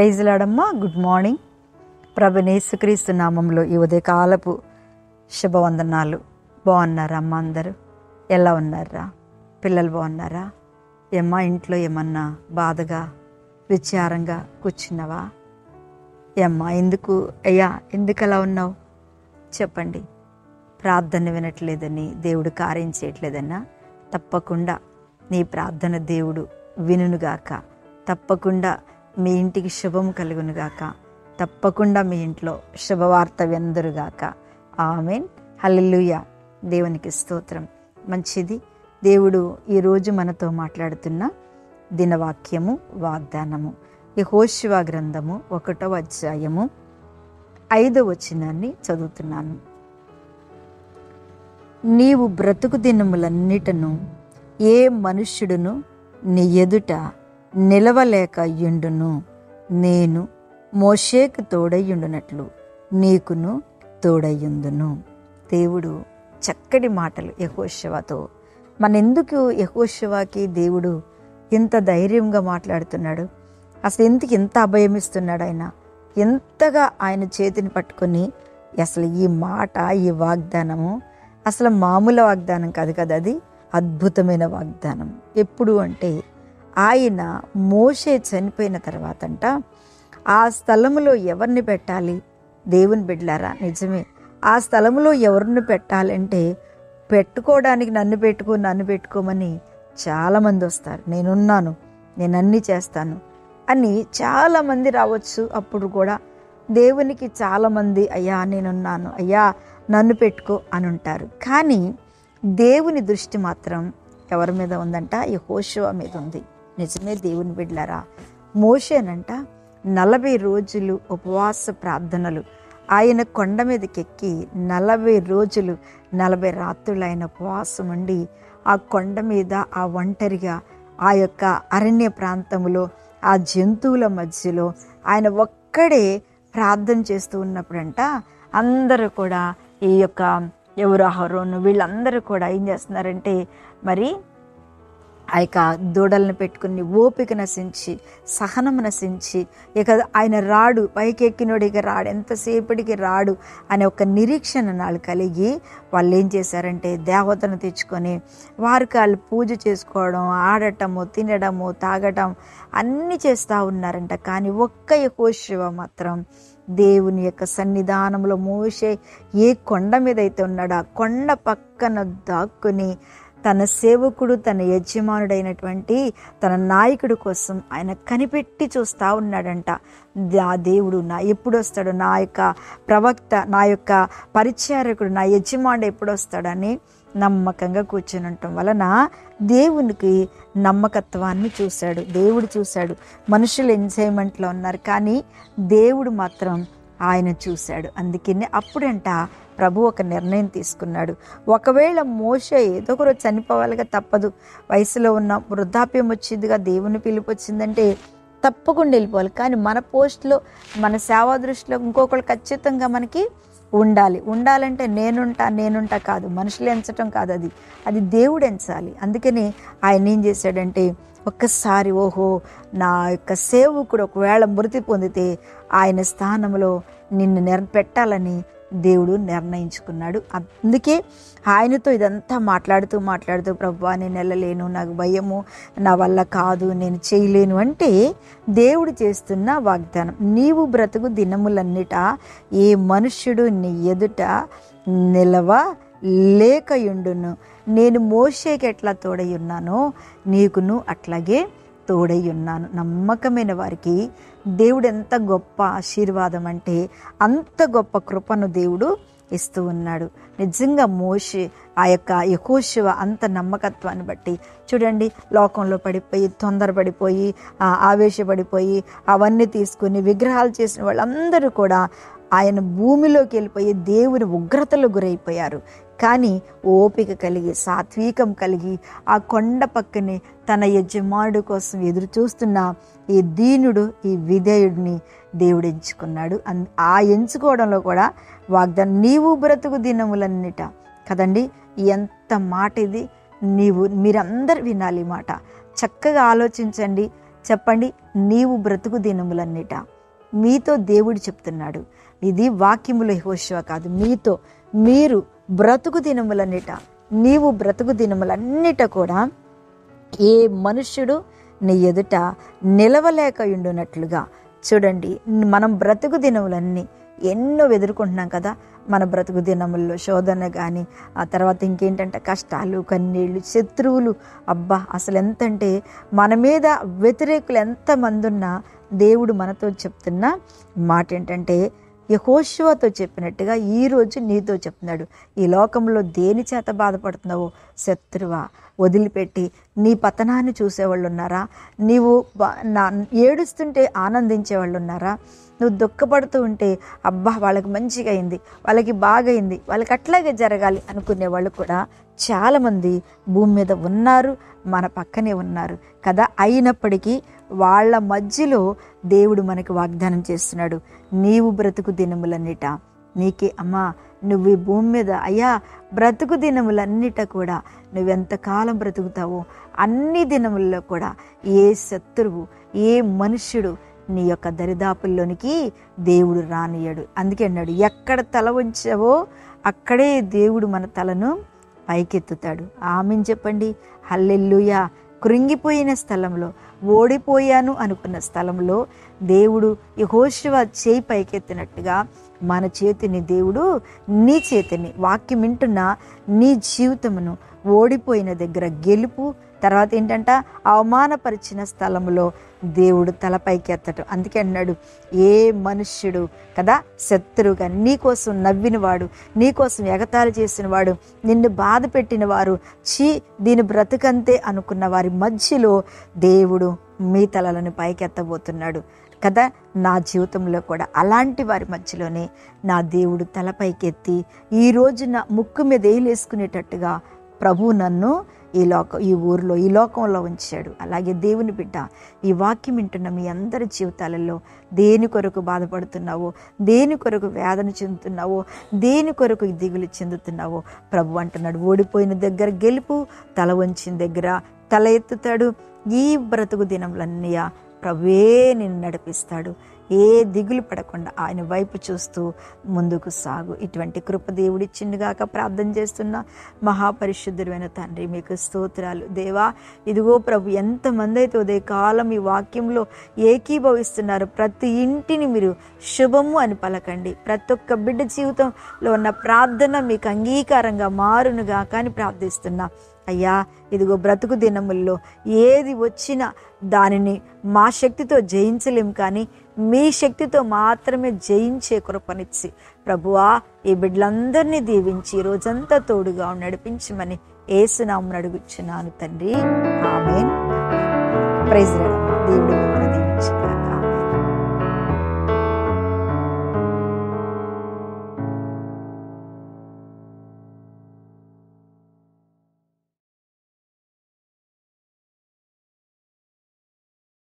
Praise lord. Good morning. ప్రభువైన యేసుక్రీస్తు నామంలో ఈ ఉదయకాలపు శుభవందనాలు. బాగున్నారా అమ్మ? అందరూ ఎలా ఉన్నారా? పిల్లలు బాగున్నారా? ఏమ్మా ఇంట్లో ఏమన్నా బాధగా విచారంగా కూర్చున్నావా? ఏమ్మా ఎందుకు అయ్యా ఎందుకు అలా ఉన్నావు చెప్పండి. ప్రార్థన వినట్లేదని, దేవుడు కార్యం చేయట్లేదన్నా తప్పకుండా నీ ప్రార్థన దేవుడు వినుగాక. తప్పకుండా మీ ఇంటికి శుభం కలుగునుగాక. తప్పకుండా మీ ఇంట్లో శుభవార్త విందురుగాక. ఆమేన్. హల్లెలూయా. దేవునికి స్తోత్రం. మంచిది. దేవుడు ఈరోజు మనతో మాట్లాడుతున్న దినవాక్యము, వాగ్దానము యెహోషువ గ్రంథము 1వ అధ్యాయము 5వ వచనాన్ని చదువుతున్నాను. నీవు బ్రతుకు దినములన్నిటను ఏ మనుష్యుడును నీ ఎదుట నిలవలేక యుండును. నేను మోషేకు తోడయ్యుండునట్లు నీకును తోడయ్యుందును. దేవుడు చక్కటి మాటలు యెహోషువతో. మనెందుకు యెహోషువకి దేవుడు ఇంత ధైర్యంగా మాట్లాడుతున్నాడు? అసలు ఎందుకు ఇంత అభయమిస్తున్నాడు? ఆయన ఎంతగా ఆయన చేతిని పట్టుకొని అసలు ఈ మాట, ఈ వాగ్దానము అసలు మామూలు వాగ్దానం కాదు కదా, అది అద్భుతమైన వాగ్దానం. ఎప్పుడు అంటే ఆయన మోషే చనిపోయిన తర్వాతంట ఆ స్థలములో ఎవరిని పెట్టాలి? దేవుని బిడ్డలారా, నిజమే. ఆ స్థలములో ఎవరిని పెట్టాలంటే పెట్టుకోవడానికి నన్ను పెట్టుకోమని చాలామంది వస్తారు. నేనున్నాను, నేను అన్నీ చేస్తాను అని చాలామంది రావచ్చు. అప్పుడు కూడా దేవునికి చాలామంది అయ్యా నేనున్నాను, అయ్యా నన్ను పెట్టుకో అని ఉంటారు. కానీ దేవుని దృష్టి మాత్రం ఎవరి మీద ఉందంట? యెహోషువ మీద ఉంది. నిజమే దేవుని బిడ్డలారా. మోషేనంట 40 రోజులు ఉపవాస ప్రార్థనలు ఆయన కొండ మీదకెక్కి 40 రోజులు 40 రాత్రులు ఆయన ఉపవాసం ఉండి ఆ కొండ మీద ఆ ఒంటరిగా ఆ యొక్క అరణ్య ప్రాంతంలో ఆ జంతువుల మధ్యలో ఆయన ఒక్కడే ప్రార్థన చేస్తూ ఉన్నప్పుడంట అందరూ కూడా ఈ యొక్క ఎవరు అహరోను వీళ్ళందరూ కూడా ఏం చేస్తున్నారంటే మరి ఆ యొక్క దూడలను పెట్టుకుని ఓపిక నశించి, సహనం నశించి, ఇక ఆయన రాడు, పైకి ఎక్కినోడు ఇక రాడు, ఎంతసేపటికి రాడు అనే ఒక నిరీక్షణ నాళ్ళు కలిగి వాళ్ళు ఏం చేశారంటే దేవతను తెచ్చుకొని వారికి వాళ్ళు పూజ చేసుకోవడం, ఆడటము, తినడము, తాగటం అన్నీ చేస్తూ ఉన్నారంట. కానీ ఒక్క యెహోషువ మాత్రం దేవుని యొక్క సన్నిధానంలో మోషే ఏ కొండ మీద అయితే ఉన్నాడో ఆ కొండ పక్కన దాక్కుని తన సేవకుడు, తన యజమానుడైనటువంటి తన నాయకుడి కోసం ఆయన కనిపెట్టి చూస్తూ ఉన్నాడంట. ఆ దేవుడు ఎప్పుడు వస్తాడు, నా యొక్క ప్రవక్త, నా యొక్క పరిచారకుడు, నా యజమానుడు ఎప్పుడు వస్తాడని నమ్మకంగా కూర్చొని ఉండటం వలన దేవునికి నమ్మకత్వాన్ని చూశాడు. దేవుడు చూశాడు. మనుషులు ఎంజాయ్మెంట్లో ఉన్నారు, కానీ దేవుడు మాత్రం ఆయన చూశాడు. అందుకనే అప్పుడంట ప్రభు ఒక నిర్ణయం తీసుకున్నాడు. ఒకవేళ మోషే ఏదో ఒక రోజు చనిపోవాలిగా, తప్పదు. వయసులో ఉన్న వృద్ధాప్యం వచ్చిందిగా, దేవుని పిలుపు వచ్చిందంటే తప్పకుండా వెళ్ళిపోవాలి. కానీ మన పోస్ట్లో, మన సేవా దృష్టిలో ఇంకొకళ్ళు ఖచ్చితంగా మనకి ఉండాలంటే నేనుంటా కాదు, మనుషులు ఎంచటం కాదు, అది దేవుడు ఎంచాలి. అందుకని ఆయన ఏం చేశాడంటే ఒక్కసారి ఓహో నా యొక్క సేవకుడు ఒకవేళ మృతి పొందితే ఆయన స్థానంలో నిన్ను పెట్టాలని దేవుడు నిర్ణయించుకున్నాడు. అందుకే ఆయనతో ఇదంతా మాట్లాడుతూ ప్రభువా నేను వెళ్ళలేను, నాకు భయము, నా వల్ల కాదు, నేను చేయలేను అంటే దేవుడు చేస్తున్న వాగ్దానం. నీవు బ్రతుకు దినములన్నిట ఏ మనుష్యుడు నీ ఎదుట నిలవ లేకయుండును. నేను మోషేకి ఎట్లా తోడై ఉన్నానో నీకును అట్లాగే తోడై ఉన్నాను. నమ్మకమైన వారికి దేవుడు ఎంత గొప్ప ఆశీర్వాదం అంటే అంత గొప్ప కృపను దేవుడు ఇస్తూ ఉన్నాడు. నిజంగా మోషే ఆ యొక్క యెహోషువ అంత నమ్మకత్వాన్ని బట్టి చూడండి, లోకంలో పడిపోయి, తొందరపడిపోయి, ఆవేశపడిపోయి అవన్నీ తీసుకుని విగ్రహాలు చేసిన వాళ్ళందరూ కూడా ఆయన భూమిలోకి వెళ్ళిపోయి దేవుని ఉగ్రతలో గురైపోయారు. కానీ ఓపిక కలిగి, సాత్వికం కలిగి ఆ కొండ పక్కనే తన యజమానుడి కోసం ఎదురు చూస్తున్న ఈ దీనుడు, ఈ విధేయుడిని దేవుడు ఎంచుకున్నాడు. ఆ ఎంచుకోవడంలో కూడా వాగ్దానం నీవు బ్రతుకు దినములన్నిట కదండి. ఎంత మాట ఇది! మీరందరూ వినాలి మాట. చక్కగా ఆలోచించండి. చెప్పండి. నీవు బ్రతుకు దినములన్నిట మీతో దేవుడు చెప్తున్నాడు. ఇది వాక్యములో యెహోషువ కాదు, మీతో మీరు బ్రతుకు దినములన్నిట, నీవు బ్రతుకు దినములన్నిట కూడా ఏ మనుష్యుడు నీ ఎదుట నిలవలేక ఉండునట్లుగా. చూడండి, మనం బ్రతుకు దినములన్నీ ఎన్నో ఎదుర్కొంటున్నాం కదా. మన బ్రతుకు దినముల్లో శోధన కానీ, ఆ తర్వాత ఇంకేంటంటే కష్టాలు, కన్నీళ్ళు, శత్రువులు. అబ్బా, అసలు ఎంతంటే మన మీద వ్యతిరేకులు ఎంతమంది ఉన్నా దేవుడు మనతో చెప్తున్న మాట ఏంటంటే, యెహోషువతో చెప్పినట్టుగా ఈరోజు నీతో చెప్తున్నాడు. ఈ లోకంలో దేని చేత బాధపడుతున్నావో శత్రువా వదిలిపెట్టి నీ పతనాన్ని చూసేవాళ్ళు ఉన్నారా? నీవు ఏడుస్తుంటే ఆనందించేవాళ్ళు ఉన్నారా? నువ్వు దుఃఖపడుతూ ఉంటే అబ్బా వాళ్ళకి మంచిగా అయింది, వాళ్ళకి బాగైంది, వాళ్ళకి అట్లాగే జరగాలి అనుకునే వాళ్ళు కూడా చాలామంది భూమి మీద ఉన్నారు, మన పక్కనే ఉన్నారు కదా. అయినప్పటికీ వాళ్ళ మధ్యలో దేవుడు మనకి వాగ్దానం చేస్తున్నాడు, నీవు బ్రతుకు దినములన్నిట నీకే. అమ్మా, నువ్వు ఈ భూమి మీద అయ్యా బ్రతుకు దినములన్నిట కూడా నువ్వెంతకాలం బ్రతుకుతావో అన్ని దినముల్లో కూడా ఏ శత్రువు, ఏ మనుష్యుడు నీ యొక్క దరిదాపుల్లోనికి దేవుడు రానియడు. అందుకే అన్నాడు, ఎక్కడ తల ఉంచావో అక్కడే దేవుడు మన తలను పైకెత్తుతాడు. ఆమెన్ చెప్పండి. హల్లెలూయా. కృంగిపోయిన స్థలంలో, ఓడిపోయాను అనుకున్న స్థలంలో దేవుడు యెహోషువ చేయి పైకెత్తినట్టుగా మన చేతిని దేవుడు, నీ చేతిని, వాక్యం వింటున్న నీ జీవితమును ఓడిపోయిన దగ్గర గెలుపు, తర్వాత ఏంటంట అవమానపరిచిన స్థలంలో దేవుడు తలపైకి ఎత్తటం. అందుకే అన్నాడు, ఏ మనుష్యుడు కదా శత్రువుగా నీకోసం నవ్వినవాడు, నీకోసం ఎగతాళి చేసినవాడు, నిన్ను బాధ పెట్టిన వారు, దీని బ్రతుకంతే అనుకున్న వారి మధ్యలో దేవుడు మీ తలలను పైకెత్తబోతున్నాడు కదా. నా జీవితంలో కూడా అలాంటి వారి మధ్యలోనే నా దేవుడు తలపైకెత్తి ఈ రోజున ముక్కు మీద వేలేసుకునేటట్టుగా ప్రభు నన్ను ఈ ఊరిలో, ఈ లోకంలో ఉంచాడు. అలాగే దేవుని బిడ్డ, ఈ వాక్యం వింటున్న మీ అందరి జీవితాలలో దేని కొరకు బాధపడుతున్నావో, దేని కొరకు వేదన చెందుతున్నావో, దేని కొరకు దిగులు చెందుతున్నావో ప్రభు అంటున్నాడు, ఓడిపోయిన దగ్గర గెలుపు, తల వంచిన దగ్గర తల ఎత్తుతాడు. ఈ బ్రతుకు దినములన్నీ ప్రభువే నిన్ను నడిపిస్తాడు. ఏ దిగులు పడకుండా ఆయన వైపు చూస్తూ ముందుకు సాగు. ఇటువంటి కృప దేవుడిచ్చిండుగాక. ప్రార్థన చేస్తున్న మహాపరిశుద్ధుడైన తండ్రి, మీకు స్తోత్రాలు దేవా. ఇదిగో ప్రభు, ఎంతమంది అయితే ఉదయకాలం ఈ వాక్యంలో ఏకీభవిస్తున్నారు, ప్రతి ఇంటిని మీరు శుభము అని పలకండి. ప్రతి ఒక్క బిడ్డ జీవితంలో ఉన్న ప్రార్థన మీకు అంగీకారంగా మారునుగా కానీ ప్రార్థిస్తున్నా అయ్యా. ఇదిగో బ్రతుకు దినముల్లో ఏది వచ్చినా దానిని మా శక్తితో జయించలేం, కానీ మీ శక్తితో మాత్రమే జయించే కృపనిచ్చి ప్రభువా ఈ బిడ్డలందరినీ దీవించి రోజంతా తోడుగా నడిపించమని యేసు నామమున అడుగుచున్నాను తండ్రి. ఆమేన్. Praise lord. దేవుడు